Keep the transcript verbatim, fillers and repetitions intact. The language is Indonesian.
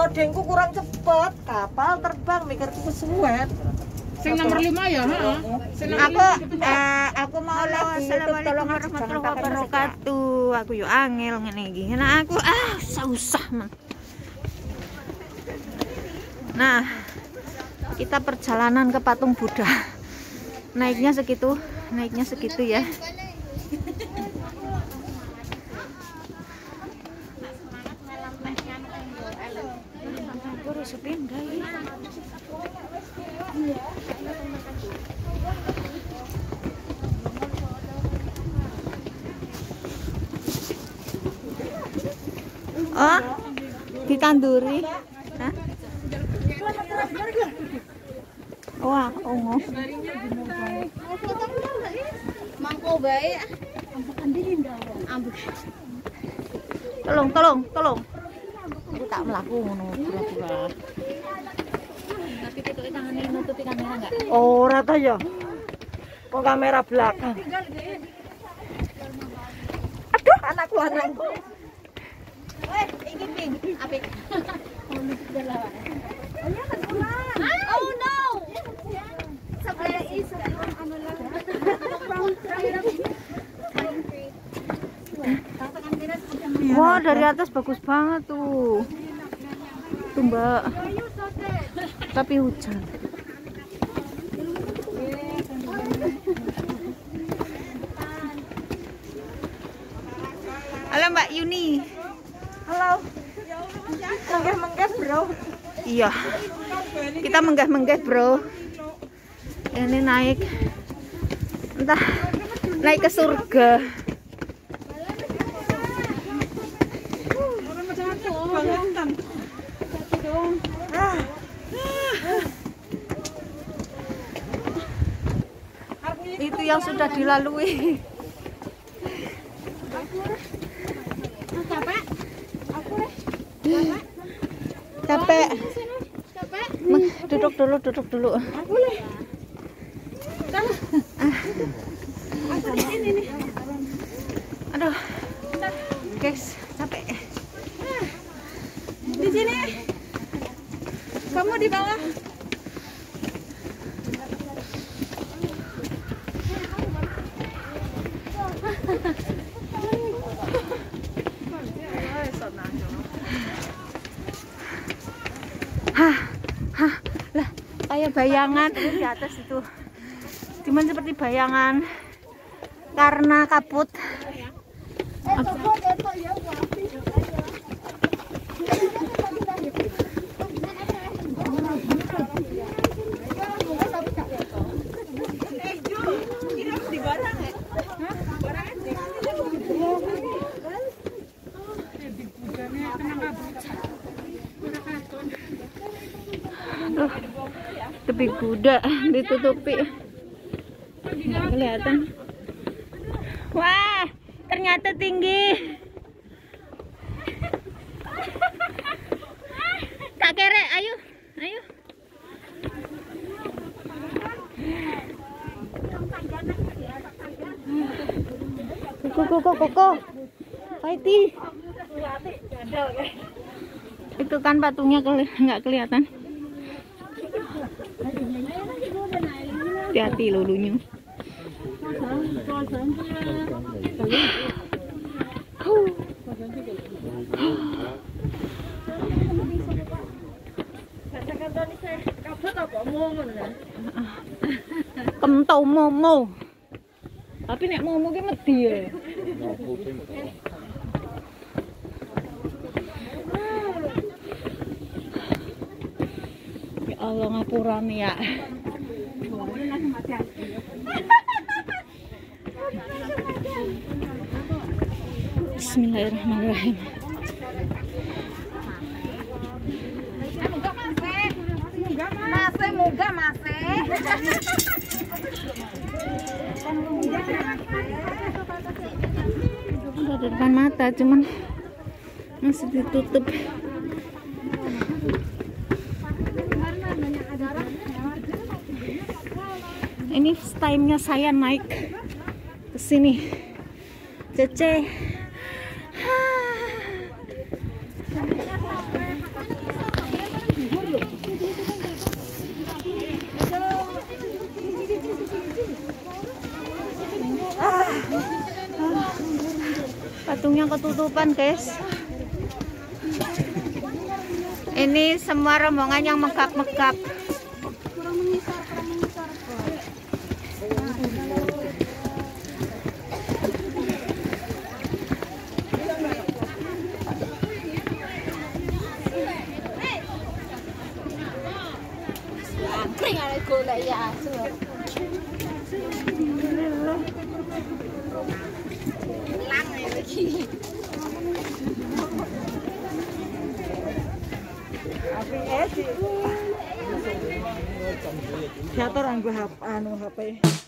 loadingku kurang cepet. Kapal terbang mikirku kesuwet. Sing nomor lima ya, heeh. Aku eh, aku mau lagi Assalamualaikum warahmatullahi wabarakatuh. Aku yo angel ngene iki. Nah, aku ah susah men. Nah, kita perjalanan ke patung Buddha. Naiknya segitu, naiknya segitu ya. Oh, ditanduri. Hah? Wah, ungu. Mangko bae. Tolong, tolong, tolong. Aku tak melaku ngono pura-pura. Tapi ketuke tangane nutupi kamera enggak? ora ta ya. Kok kamera belakang. Aduh, anakku anakku. Weh, iki ping, apik. Oh no. Sebelah is anu lah. Wah, dari atas bagus banget tuh. Tuh, Mbak. Tapi hujan. Halo Mbak Yuni. Halo. Menggah-menggah, Bro. Iya. Kita menggah-menggah, Bro. Ini naik. Entah naik ke surga. Itu yang sudah dilalui. Capek. Capek. Duduk dulu, duduk dulu. Aduh, guys, capek. Di sini. Kamu di bawah. Hah, hah, lah, kayak bayangan di atas itu. Cuman seperti bayangan karena kabut. Tuh, tepi kuda ditutupi. Nggak kelihatan. Wah, ternyata tinggi. Kak Kere, ayo, ayo. Koko, koko, koko. Fighty. Itu kan patungnya nggak kelihatan. Hati-hati lulunya. Kentau momo. Tapi nek momo ki medhi ya. Ya Allah ngapurane ya. Bismillahirrahmanirrahim. Masih muga masih. Udah di depan mata, cuman masih ditutup. Ini first time-nya saya naik ke sini. Cece. yang ketutupan, guys. Ini semua rombongan yang megap-megap. Kering ada gula ya. Lang lagi. Api es sih. Siapa orang gue anu H P?